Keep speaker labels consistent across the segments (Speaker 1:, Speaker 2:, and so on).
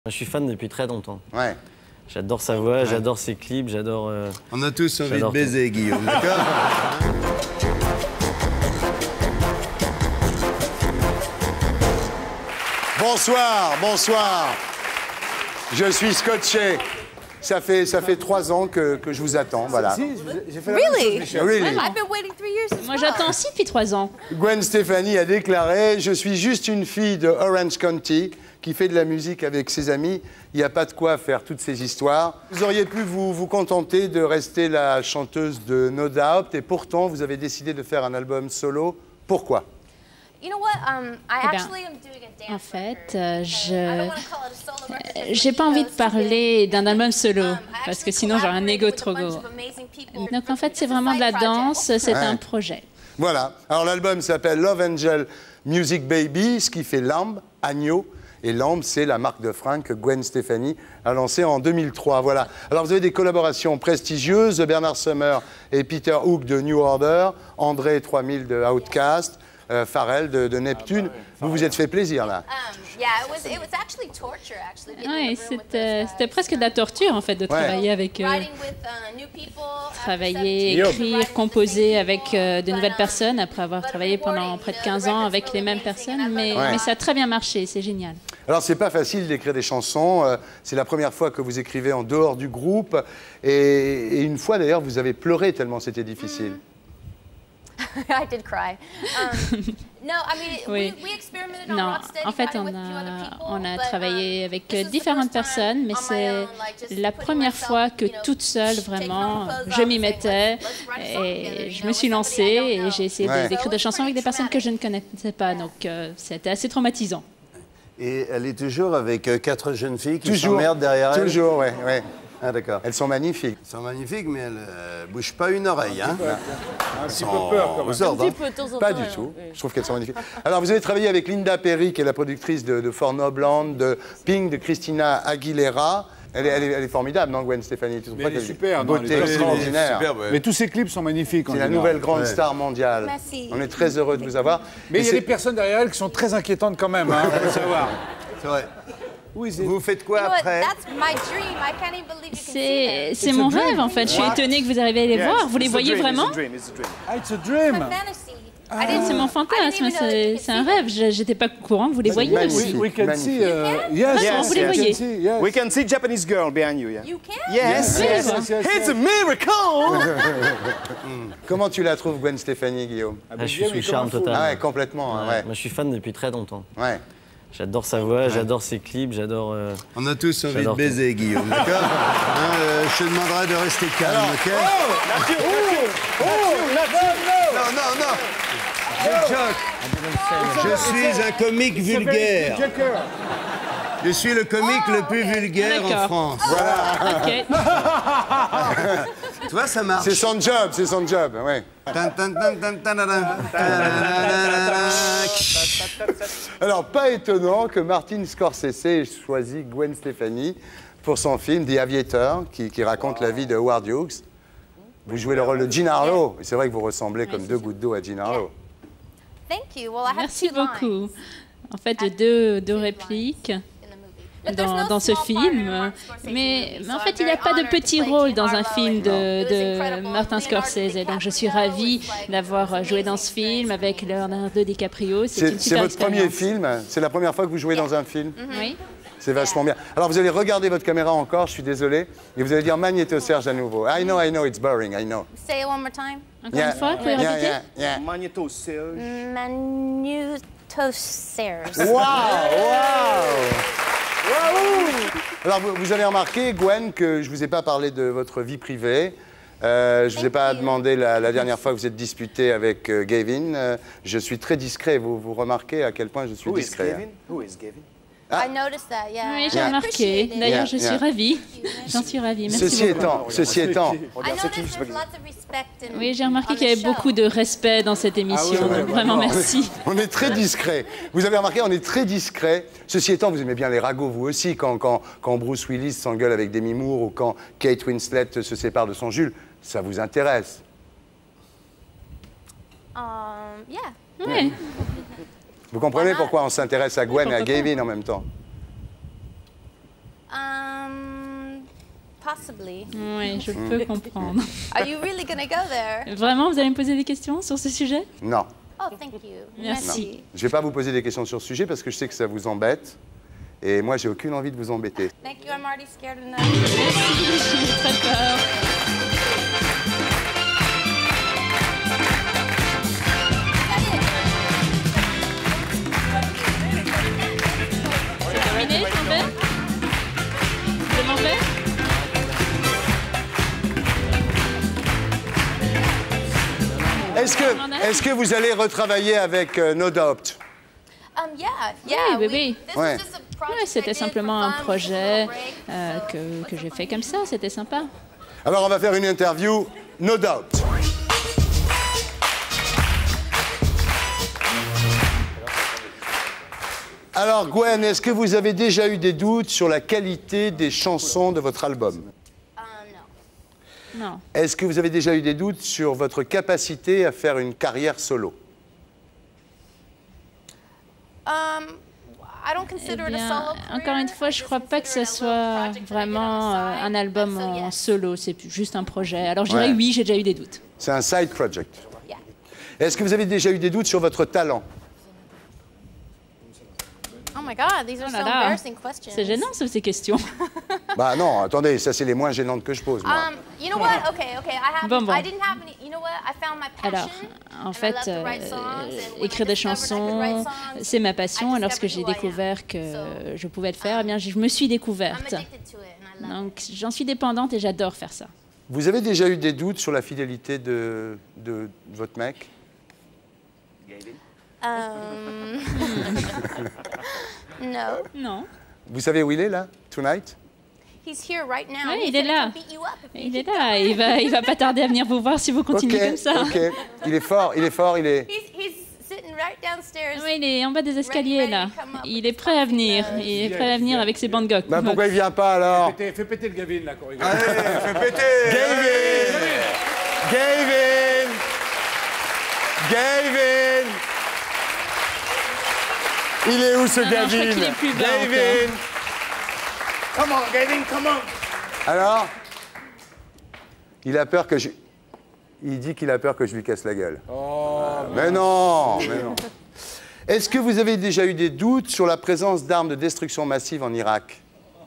Speaker 1: Je suis fan depuis très longtemps.
Speaker 2: Ouais.
Speaker 1: J'adore sa voix, j'adore ses clips, j'adore...
Speaker 2: On a tous envie de baiser, Guillaume, d'accord? Bonsoir, bonsoir. Je suis scotché. Ça fait 3 ans que je vous attends, voilà.
Speaker 3: Really?
Speaker 2: Really?
Speaker 3: I've been waiting 3 years as
Speaker 4: Moi,
Speaker 3: well.
Speaker 4: j'attends aussi depuis 3 ans.
Speaker 2: Gwen Stefani a déclaré « Je suis juste une fille de Orange County qui fait de la musique avec ses amis. Il n'y a pas de quoi faire toutes ces histoires. » Vous auriez pu vous contenter de rester la chanteuse de No Doubt et pourtant, vous avez décidé de faire un album solo. Pourquoi?
Speaker 3: You know what? I
Speaker 4: Eh ben,
Speaker 3: actually am doing a dance
Speaker 4: En fait,
Speaker 3: I don't want to call it a solo record
Speaker 4: j'ai pas envie de parler d'un album solo,
Speaker 3: I
Speaker 4: parce que
Speaker 3: actually
Speaker 4: sinon j'aurai un ego
Speaker 3: collaborated
Speaker 4: trop
Speaker 3: with a
Speaker 4: gros.
Speaker 3: bunch of amazing people.
Speaker 4: Donc en fait, c'est
Speaker 3: It's a
Speaker 4: vraiment de la
Speaker 3: side project.
Speaker 4: danse, c'est un projet.
Speaker 2: Voilà. Alors l'album s'appelle Love Angel Music Baby, ce qui fait lambe, agneau. Et lambe, c'est la marque de fringues que Gwen Stefani a lancée en 2003. Voilà. Alors vous avez des collaborations prestigieuses, Bernard Summer et Peter Hook de New Order, André 3000 de Outkast, Pharrell de Neptune. Vous vous êtes fait plaisir là.
Speaker 3: Yeah, it was actually torture, actually. being in
Speaker 4: Oui,
Speaker 3: the room with those
Speaker 4: c'était
Speaker 3: guys.
Speaker 4: presque de la torture en fait de travailler avec eux.
Speaker 3: Writing with new people. after
Speaker 4: Travailler,
Speaker 3: 17 years,
Speaker 4: écrire,
Speaker 3: writing
Speaker 4: composer
Speaker 3: with
Speaker 4: avec
Speaker 3: the same people,
Speaker 4: de nouvelles
Speaker 3: but,
Speaker 4: personnes après avoir travaillé pendant près de 15 ans avec les mêmes personnes, mais ça a très bien marché, c'est génial.
Speaker 2: Alors c'est pas facile d'écrire des chansons, c'est la première fois que vous écrivez en dehors du groupe et une fois d'ailleurs vous avez pleuré tellement c'était difficile.
Speaker 3: I did cry. No, I mean,
Speaker 4: Oui.
Speaker 3: we experimented on
Speaker 4: Non,
Speaker 3: Rocksteady,
Speaker 4: en fait,
Speaker 3: writing with a few other people,
Speaker 4: on a
Speaker 3: but,
Speaker 4: travaillé avec
Speaker 3: this was the
Speaker 4: différentes
Speaker 3: first time
Speaker 4: personnes, mais
Speaker 3: on my
Speaker 4: c'est
Speaker 3: own, like, just
Speaker 4: la
Speaker 3: putting
Speaker 4: première
Speaker 3: myself,
Speaker 4: fois que
Speaker 3: you know,
Speaker 4: toute seule,
Speaker 3: taking
Speaker 4: vraiment,
Speaker 3: my clothes
Speaker 4: je
Speaker 3: off
Speaker 4: m'y
Speaker 3: and saying,
Speaker 4: mettais
Speaker 3: let's write a song together,
Speaker 4: et
Speaker 3: you
Speaker 4: je
Speaker 3: know,
Speaker 4: me suis
Speaker 3: with somebody I
Speaker 4: lancée
Speaker 3: don't
Speaker 4: et j'ai essayé
Speaker 2: Ouais.
Speaker 4: d'écrire des chansons avec des personnes que je ne connaissais pas, donc c'était assez traumatisant.
Speaker 5: Et elle est toujours avec 4 jeunes filles qui
Speaker 2: Toujours,
Speaker 5: s'emmerdent derrière elle.
Speaker 2: toujours, ouais, ouais.
Speaker 5: Ah d'accord.
Speaker 2: Elles sont magnifiques.
Speaker 5: Elles sont magnifiques, mais elles bougent pas une oreille. Hein.
Speaker 6: Un petit peu peur quand même.
Speaker 5: Aux ordres, hein.
Speaker 2: Pas du tout. Je trouve qu'elles sont magnifiques. Alors, vous avez travaillé avec Linda Perry, qui est la productrice de For No Blonde, de Pink, de Christina Aguilera. Elle est formidable, non, Gwen Stefani? Tu trouves
Speaker 6: Mais
Speaker 2: pas
Speaker 6: elle est
Speaker 2: qu'elle
Speaker 6: super, non,
Speaker 2: beauté
Speaker 6: elle est
Speaker 2: extraordinaire.
Speaker 6: Mais tous ces clips sont magnifiques. en
Speaker 2: C'est la
Speaker 6: général.
Speaker 2: nouvelle grande star mondiale.
Speaker 3: Merci.
Speaker 2: On est très heureux de vous avoir.
Speaker 6: Mais il y a
Speaker 2: c'est-
Speaker 6: des personnes derrière elle qui sont très inquiétantes quand même, hein, faut le savoir.
Speaker 5: C'est vrai. Vous faites quoi
Speaker 3: You know what?
Speaker 5: après?
Speaker 3: That's my dream. I can't even believe you can see
Speaker 4: C'est mon rêve en fait, je suis étonnée que vous arrivez à les voir, vous les voyez vraiment?
Speaker 6: Ah, it's a
Speaker 3: that.
Speaker 6: dream.
Speaker 3: Fantasy. I didn't-
Speaker 4: C'est mon fantasme, c'est un rêve, j'étais pas au courant que vous les voyez
Speaker 2: magnifique.
Speaker 4: aussi.
Speaker 6: We can
Speaker 2: Magnifique.
Speaker 6: see. Yes,
Speaker 4: Vraiment, vous les
Speaker 6: we can
Speaker 4: voyez.
Speaker 6: see, yes.
Speaker 7: We can see Japanese girl behind you, yeah?
Speaker 3: You can?
Speaker 7: Yes,
Speaker 4: Yes,
Speaker 7: yes.
Speaker 6: yes,
Speaker 7: It's
Speaker 6: yes.
Speaker 7: a miracle!
Speaker 2: Comment tu la trouves, Gwen Stefani, Guillaume?
Speaker 1: je suis sous le charme total.
Speaker 2: Ah ouais, complètement, hein, ouais.
Speaker 1: Moi, je suis fan depuis très longtemps.
Speaker 2: Ouais.
Speaker 1: J'adore sa voix, j'adore ses clips, j'adore...
Speaker 5: On a tous envie de
Speaker 1: J'adore
Speaker 5: baiser, Guillaume, d'accord? Je te demanderai de rester calme, ok? Non, non, non! Je joke. Je suis un comique vulgaire. Je suis le comique le plus vulgaire en
Speaker 4: D'accord.
Speaker 5: France.
Speaker 4: Ok.
Speaker 5: Tu vois, ça marche.
Speaker 2: C'est son job, ouais.
Speaker 5: Tan, tan, tan, tan, tanana, tanana.
Speaker 2: Alors, pas étonnant que Martin Scorsese ait choisi Gwen Stefani pour son film The Aviator, qui raconte la vie de Howard Hughes. Vous jouez le rôle de Jean Harlow. Et c'est vrai que vous ressemblez comme 2 gouttes d'eau à Jean Harlow.
Speaker 3: Thank you. Well, I have
Speaker 4: Merci
Speaker 3: 2 lines
Speaker 4: beaucoup. En fait, j'ai deux répliques
Speaker 3: in the movie. But there's no
Speaker 4: dans ce
Speaker 3: small part in a
Speaker 4: film,
Speaker 3: Martin Scorsese
Speaker 4: mais
Speaker 3: movie,
Speaker 4: en
Speaker 3: so
Speaker 4: fait,
Speaker 3: I'm
Speaker 4: il n'y a
Speaker 3: very
Speaker 4: pas de
Speaker 3: honored to
Speaker 4: petit
Speaker 3: play
Speaker 4: rôle
Speaker 3: Jean
Speaker 4: dans un
Speaker 3: Harlow,
Speaker 4: film
Speaker 3: It was
Speaker 4: de
Speaker 3: incredible.
Speaker 4: Martin Scorsese, donc je suis
Speaker 3: Leonardo
Speaker 4: ravie
Speaker 3: DiCaprio was like
Speaker 4: d'avoir joué dans ce film avec Leonardo DiCaprio. C'est une
Speaker 2: C'est
Speaker 4: super
Speaker 2: votre premier
Speaker 4: expérience.
Speaker 2: film? C'est la première fois que vous jouez dans un film?
Speaker 4: Oui.
Speaker 2: C'est vachement bien. Alors, vous allez regarder votre caméra encore, je suis désolé, et vous allez dire Magnéto Serge à nouveau. I know, it's boring, I know.
Speaker 3: Say it one more time.
Speaker 4: Encore une fois, vous pouvez répéter?
Speaker 2: yeah.
Speaker 7: Magneto Serge.
Speaker 3: Magnetosaurus.
Speaker 2: Wow! Alors, vous avez remarqué, Gwen, que je ne vous ai pas parlé de votre vie privée. Je ne vous ai pas demandé la dernière fois que vous êtes disputé avec Gavin. Je suis très discret. Vous remarquez à quel point je suis
Speaker 7: Who is
Speaker 2: discret.
Speaker 7: Gavin? Who is Gavin?
Speaker 3: I noticed that, yeah.
Speaker 4: Oui, j'ai
Speaker 2: Yeah.
Speaker 4: remarqué. D'ailleurs, je suis
Speaker 2: Yeah.
Speaker 4: ravie. J'en suis ravie. Merci
Speaker 2: Ceci
Speaker 4: beaucoup.
Speaker 2: étant,
Speaker 3: I noticed there's lots of respect in,
Speaker 4: Oui, j'ai remarqué
Speaker 3: on
Speaker 4: qu'il y avait
Speaker 3: the show.
Speaker 4: beaucoup de respect dans cette émission.
Speaker 2: ouais,
Speaker 4: donc vraiment, merci.
Speaker 2: on est très discret. Vous avez remarqué, on est très discret. Ceci étant, vous aimez bien les ragots, vous aussi, quand Bruce Willis s'engueule avec Demi Moore ou quand Kate Winslet se sépare de son Jules. Ça vous intéresse?
Speaker 3: Yeah.
Speaker 4: Oui.
Speaker 2: Vous comprenez pourquoi on s'intéresse à Gwen et à Gavin en même temps?
Speaker 3: Possibly.
Speaker 4: Oui, je peux comprendre.
Speaker 3: Are you really gonna go there?
Speaker 4: Vraiment, vous allez me poser des questions sur ce sujet?
Speaker 2: Non.
Speaker 3: Oh, thank you.
Speaker 4: Merci.
Speaker 2: Je ne vais pas vous poser des questions sur ce sujet parce que je sais que ça vous embête. Et moi, j'ai aucune envie de vous embêter.
Speaker 3: Thank you. I'm already scared enough.
Speaker 4: Merci, j'ai très peur. C'est terminé, je m'en vais? Je m'en vais?
Speaker 2: Est-ce que vous allez retravailler avec No Doubt?
Speaker 3: Yeah.
Speaker 4: Oui.
Speaker 3: This
Speaker 2: Ouais.
Speaker 3: was just a project
Speaker 4: Ouais,
Speaker 3: I
Speaker 4: c'était
Speaker 3: did for
Speaker 4: simplement un
Speaker 3: fun,
Speaker 4: projet
Speaker 3: for a break.
Speaker 4: que j'ai fait comme ça, c'était sympa.
Speaker 2: Alors, on va faire une interview No Doubt. Alors, Gwen, est-ce que vous avez déjà eu des doutes sur la qualité des chansons de votre album?
Speaker 3: No.
Speaker 4: Non.
Speaker 2: Est-ce que vous avez déjà eu des doutes sur votre capacité à faire une carrière solo?
Speaker 3: I don't
Speaker 4: Eh
Speaker 3: consider it a
Speaker 4: bien,
Speaker 3: solo career.
Speaker 4: encore une fois, je ne crois pas que ce soit vraiment un album en solo, c'est juste un projet. Alors je dirais
Speaker 2: Ouais.
Speaker 4: oui, j'ai déjà eu des doutes.
Speaker 2: C'est un side project.
Speaker 3: Yeah.
Speaker 2: Est-ce que vous avez déjà eu des doutes sur votre talent?
Speaker 3: Oh my God, these are
Speaker 4: Oh
Speaker 3: so
Speaker 4: là là.
Speaker 3: embarrassing questions.
Speaker 4: C'est gênant, ces questions.
Speaker 2: Bah non, attendez, ça c'est les moins gênantes que je pose, moi.
Speaker 3: You know what? Okay.
Speaker 4: Bon.
Speaker 3: I didn't have any. You know what? I found my
Speaker 4: Alors,
Speaker 3: passion.
Speaker 4: en
Speaker 3: and I
Speaker 4: fait,
Speaker 3: love to write songs, and when
Speaker 4: écrire
Speaker 3: I
Speaker 4: des
Speaker 3: discovered I could
Speaker 4: chansons,
Speaker 3: write songs,
Speaker 4: c'est ma passion.
Speaker 3: I
Speaker 4: Et lorsque j'ai
Speaker 3: discovered who I am.
Speaker 4: découvert que
Speaker 3: So,
Speaker 4: je pouvais le faire, eh bien, je me suis
Speaker 3: I'm
Speaker 4: découverte.
Speaker 3: addicted to it, and I love
Speaker 4: Donc, j'en suis dépendante et j'adore faire ça.
Speaker 2: Vous avez déjà eu des doutes sur la fidélité de votre mec?
Speaker 3: it. No.
Speaker 4: Non.
Speaker 2: Vous savez où il est, là, tonight?
Speaker 3: He's here right now.
Speaker 4: Ouais,
Speaker 3: and he's
Speaker 4: il est
Speaker 3: gonna
Speaker 4: là.
Speaker 3: come beat you up if you
Speaker 4: Il est
Speaker 3: keep
Speaker 4: là,
Speaker 3: going.
Speaker 4: il va pas tarder à venir vous voir si vous continuez comme ça.
Speaker 2: ok. Il est fort, il est fort, il est...
Speaker 3: He's sitting right downstairs.
Speaker 4: Oui, il est en bas des escaliers là. Il est prêt à venir. Il est prêt à venir avec ses bandes goc.
Speaker 2: Bah pourquoi il vient pas, alors?
Speaker 6: Fais péter le Gavin, là, qu'on rigole.
Speaker 2: Allez, fais péter! Gavin! Gavin! Il est où, ce
Speaker 4: non, je crois
Speaker 2: Gavin?
Speaker 4: qu'il est plus bas
Speaker 2: Gavin!
Speaker 7: Come on, Gavin, come on.
Speaker 2: Alors? Il a peur que je... Il dit qu'il a peur que je lui casse la gueule. Mais non! Est-ce que vous avez déjà eu des doutes sur la présence d'armes de destruction massive en Irak?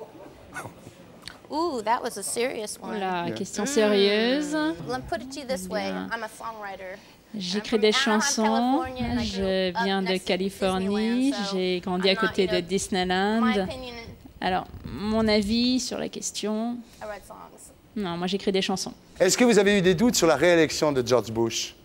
Speaker 3: Ooh, that was a serious one.
Speaker 4: Voilà, question sérieuse.
Speaker 3: Let me put it to you this way. I'm a songwriter.
Speaker 4: J'écris des chansons. Je viens de Californie. J'ai grandi à côté de
Speaker 3: My
Speaker 4: Disneyland.
Speaker 3: opinion,
Speaker 4: Alors, mon avis sur la question.
Speaker 3: I write songs.
Speaker 4: Non, moi j'écris des chansons.
Speaker 2: Est-ce que vous avez eu des doutes sur la réélection de George Bush?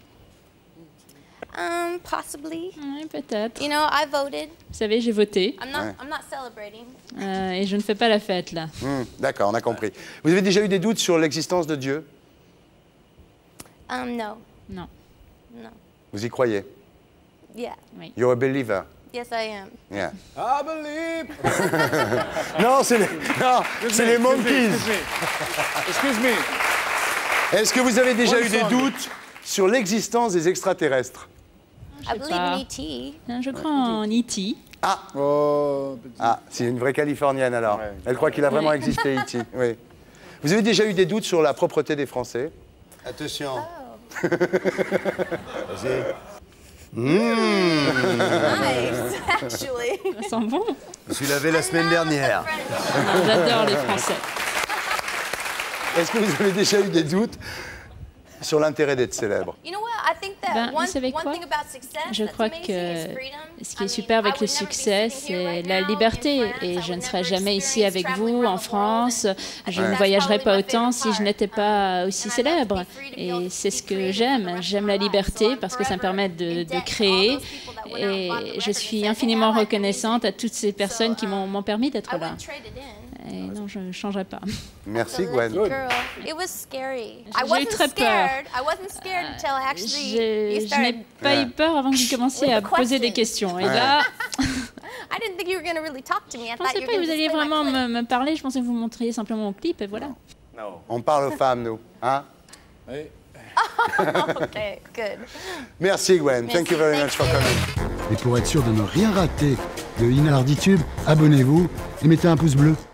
Speaker 3: Possibly.
Speaker 4: Oui, peut-être.
Speaker 3: You know, I voted.
Speaker 4: Vous savez, j'ai voté.
Speaker 3: I'm not celebrating.
Speaker 4: Et je ne fais pas la fête là.
Speaker 2: D'accord, on a compris. Vous avez déjà eu des doutes sur l'existence de Dieu?
Speaker 3: No.
Speaker 4: Non.
Speaker 3: No.
Speaker 2: Vous y croyez?
Speaker 3: Yeah.
Speaker 2: You're a believer.
Speaker 3: Yes, I am.
Speaker 2: Yeah.
Speaker 6: I believe.
Speaker 2: Non, c'est les Monkeys.
Speaker 6: Excuse me.
Speaker 2: Est-ce que vous avez déjà eu des doutes sur l'existence des extraterrestres?
Speaker 3: I believe
Speaker 4: pas.
Speaker 3: in E.T.
Speaker 4: Je crois en E.T.
Speaker 2: Ah,
Speaker 6: Oh, petit.
Speaker 2: ah, c'est une vraie Californienne alors. Elle croit qu'il a vraiment existé, E.T. Oui. Vous avez déjà eu des doutes sur la propreté des Français? Attention. Vas-y.
Speaker 3: Nice, actually.
Speaker 4: Ça sent bon.
Speaker 5: Je suis lavé la semaine dernière.
Speaker 4: J'adore les Français.
Speaker 2: Est-ce que vous avez déjà eu des doutes sur l'intérêt d'être célèbre?
Speaker 3: You know what? I think that
Speaker 4: Vous savez quoi?
Speaker 3: thing about success
Speaker 4: Je
Speaker 3: that's
Speaker 4: crois
Speaker 3: amazing
Speaker 4: que
Speaker 3: is freedom.
Speaker 4: ce qui est
Speaker 3: I
Speaker 4: super
Speaker 3: mean,
Speaker 4: avec
Speaker 3: I
Speaker 4: le
Speaker 3: would never be
Speaker 4: succès,
Speaker 3: sitting here
Speaker 4: c'est
Speaker 3: right
Speaker 4: la
Speaker 3: now
Speaker 4: liberté.
Speaker 3: in France. I
Speaker 4: Et
Speaker 3: would
Speaker 4: je ne
Speaker 3: never
Speaker 4: serais jamais ici
Speaker 3: experience
Speaker 4: avec
Speaker 3: traveling
Speaker 4: vous
Speaker 3: around
Speaker 4: en
Speaker 3: the
Speaker 4: France.
Speaker 3: world.
Speaker 4: Je
Speaker 3: And
Speaker 4: ne
Speaker 3: that's
Speaker 4: voyagerais
Speaker 3: probably
Speaker 4: pas
Speaker 3: my
Speaker 4: autant
Speaker 3: favorite
Speaker 4: si je n'étais pas aussi
Speaker 3: And I love
Speaker 4: célèbre.
Speaker 3: to be free to be
Speaker 4: Et
Speaker 3: able to
Speaker 4: c'est
Speaker 3: be
Speaker 4: ce que
Speaker 3: creative
Speaker 4: j'aime.
Speaker 3: for the rest
Speaker 4: J'aime
Speaker 3: of
Speaker 4: la
Speaker 3: my life.
Speaker 4: liberté
Speaker 3: So I'm
Speaker 4: parce que ça me
Speaker 3: forever
Speaker 4: permet
Speaker 3: in
Speaker 4: de
Speaker 3: debt to all
Speaker 4: créer.
Speaker 3: those people that went out and bought the
Speaker 4: Et
Speaker 3: record
Speaker 4: je
Speaker 3: and
Speaker 4: suis
Speaker 3: said, "Hey,
Speaker 4: infiniment
Speaker 3: I like the
Speaker 4: reconnaissante
Speaker 3: music."
Speaker 4: à toutes ces personnes qui m'ont permis d'être
Speaker 3: I
Speaker 4: là.
Speaker 3: wouldn't trade it in.
Speaker 4: Et non, je ne changerai pas.
Speaker 2: Merci,
Speaker 3: So
Speaker 2: Gwen.
Speaker 3: lucky girl. It was scary. I
Speaker 4: J'ai eu
Speaker 3: wasn't
Speaker 4: très peur.
Speaker 3: scared. I wasn't scared until actually you
Speaker 4: Je
Speaker 3: started.
Speaker 4: n'ai pas eu peur avant que vous commenciez à
Speaker 3: With the
Speaker 4: poser des
Speaker 3: questions.
Speaker 4: questions. Et là,
Speaker 3: I didn't think you were going to really talk to me. I
Speaker 4: je ne
Speaker 3: thought
Speaker 4: pensais
Speaker 3: you
Speaker 4: pas
Speaker 3: were
Speaker 4: que vous
Speaker 3: going
Speaker 4: alliez
Speaker 3: to
Speaker 4: vraiment me parler. Je pensais que vous montriez simplement mon clip et voilà.
Speaker 7: No.
Speaker 2: On parle aux femmes, nous. Hein?
Speaker 6: Oui.
Speaker 3: Okay, good.
Speaker 2: Merci, Gwen. Thank you very much for coming.
Speaker 8: Et pour être sûr de ne rien rater de Inalarditube, abonnez-vous et mettez un pouce bleu.